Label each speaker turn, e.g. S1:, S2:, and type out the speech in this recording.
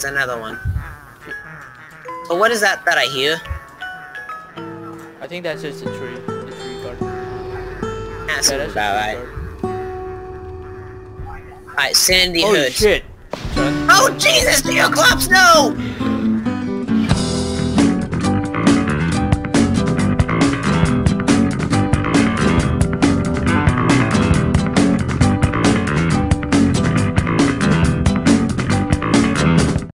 S1: it's another one. So what is that I hear?
S2: I think that's just a tree. The tree guard.
S1: That's
S2: Yeah,
S1: about
S2: that's
S1: right. Alright, Sandy
S2: Holy
S1: Hood.
S2: shit! Son.
S1: Oh Jesus, Neoclops, no!